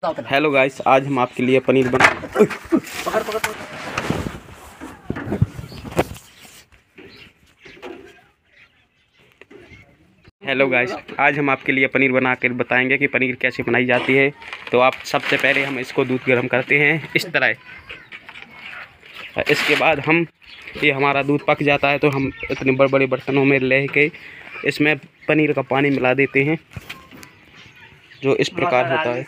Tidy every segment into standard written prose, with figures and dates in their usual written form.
Hello guys, आज हम आपके लिए पनीर बना हेलो गाइस, आज हम आपके लिए पनीर बना कर बताएंगे कि पनीर कैसे बनाई जाती है। तो आप सबसे पहले हम इसको दूध गर्म करते हैं इस तरह। इसके बाद ये हमारा दूध पक जाता है तो हम इतने बड़े बड़े बर्तनों में ले के इसमें पनीर का पानी मिला देते हैं, जो इस प्रकार होता है।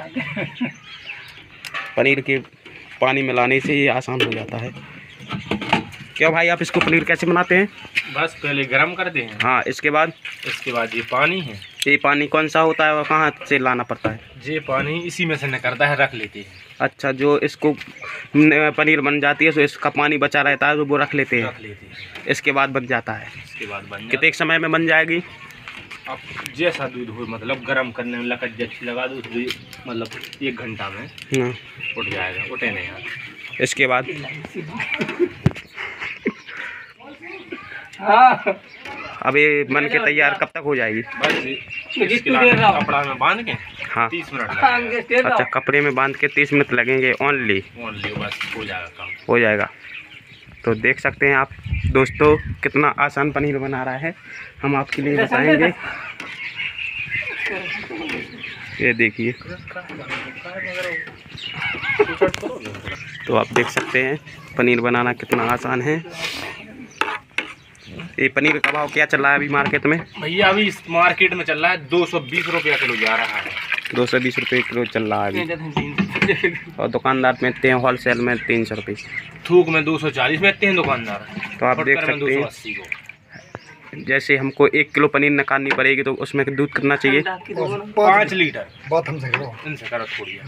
पनीर के पानी मिलाने से ये आसान हो जाता है। क्या भाई, आप इसको पनीर कैसे बनाते हैं? बस पहले गरम कर दें। हाँ, इसके बाद ये पानी है। ये पानी कौन सा होता है और कहाँ से लाना पड़ता है? ये पानी इसी में से निकलता है, रख लेते हैं। अच्छा, जो इसको पनीर बन जाती है तो इसका पानी बचा रहता है तो वो रख लेते हैं। इसके बाद बन जाता है। कितने समय में बन जाएगी? अब जैसा दूध हो, मतलब गरम करने में लकड़ अच्छी लगा दो, मतलब 1 घंटा में उठ जाएगा। उठे नहीं यार। इसके बाद अब ये बन के तैयार कब तक हो जाएगी? बस कपड़ा में बांध के हाँ 30 मिनट लगेंगे। अच्छा, कपड़े में बांध के 30 मिनट लगेंगे ओनली। बस हो जाएगा काम, हो जाएगा। तो देख सकते हैं आप दोस्तों, कितना आसान पनीर बना रहा है। हम आपके लिए बताएंगे। ये देखिए, तो आप देख सकते हैं पनीर बनाना कितना आसान है। ये पनीर का भाव क्या चल रहा है अभी मार्केट में? भैया अभी इस मार्केट में चल रहा है 220 रुपया किलो जा रहा है। 220 रुपये किलो चल रहा है अभी। और दुकानदार में इतने हैं, होलसेल में 300 रुपये, थूक में 240 में इतने हैं दुकानदार। तो आप देख सकते हैं, जैसे हमको 1 किलो पनीर निकालनी पड़ेगी तो उसमें दूध कितना चाहिए? 5 लीटर। इनसे करो थोड़ी।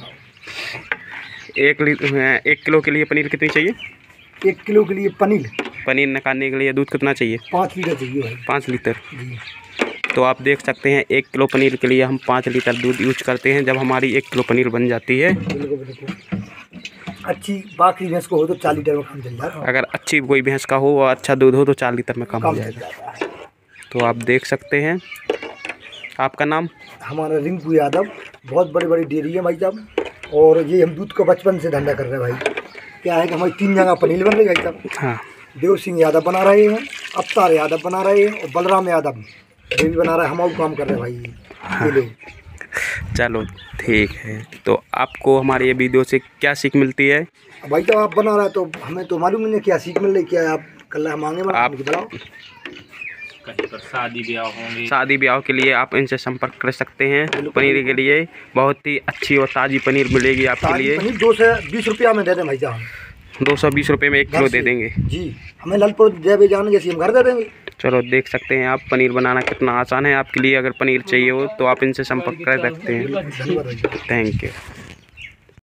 1 किलो के लिए पनीर कितनी चाहिए? 1 किलो के लिए पनीर निकालने के लिए दूध कितना चाहिए? 5 लीटर चाहिए भाई। 5 लीटर। तो आप देख सकते हैं 1 किलो पनीर के लिए हम 5 लीटर दूध यूज करते हैं। जब हमारी 1 किलो पनीर बन जाती है, अच्छी बाकी भैंस को हो तो 4 लीटर में काम चल जाएगा। अगर अच्छी कोई भैंस का हो और अच्छा दूध हो तो 4 लीटर में काम हो जाएगा। तो आप देख सकते हैं। आपका नाम? हमारा रिंकू यादव। बहुत बड़ी बड़ी डेयरी है भाई साहब, और ये हम दूध का बचपन से धंधा कर रहे हैं भाई। क्या है कि हमारी 3 जगह पनीर बन रही भाई साहब। हाँ, देव सिंह यादव बना रहे हैं, अवतार यादव बना रहे हैं, और बलराम यादव ये भी बना रहा है। हम काम कर रहे हैं भाई। हाँ। चलो ठीक है। तो आपको हमारे ये वीडियो से क्या सीख मिलती है? भाई तो आप बना रहा है तो हमें तो मालूम नहीं क्या सीख मिल रही, क्या आप कल मांगे आप बताओ। कहीं पर शादी ब्याह के लिए आप इनसे संपर्क कर सकते हैं। पनीर के लिए बहुत ही अच्छी और ताज़ी पनीर मिलेगी आपके लिए। 220 रुपया में दे दें भाई साहब। 220 रुपये में 1 किलो दे देंगे जी। हमें ललपुर जय जान जैसी हम घर दे देंगे। चलो देख सकते हैं आप पनीर बनाना कितना आसान है। आपके लिए अगर पनीर चाहिए हो तो आप इनसे संपर्क कर सकते हैं। Thank you.